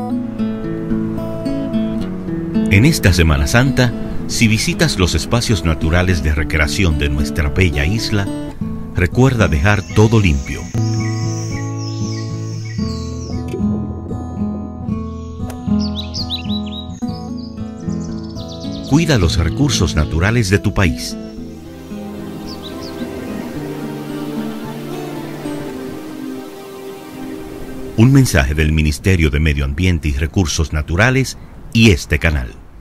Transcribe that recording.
En esta Semana Santa, si visitas los espacios naturales de recreación de nuestra bella isla, recuerda dejar todo limpio. Cuida los recursos naturales de tu país. Un mensaje del Ministerio de Medio Ambiente y Recursos Naturales y este canal.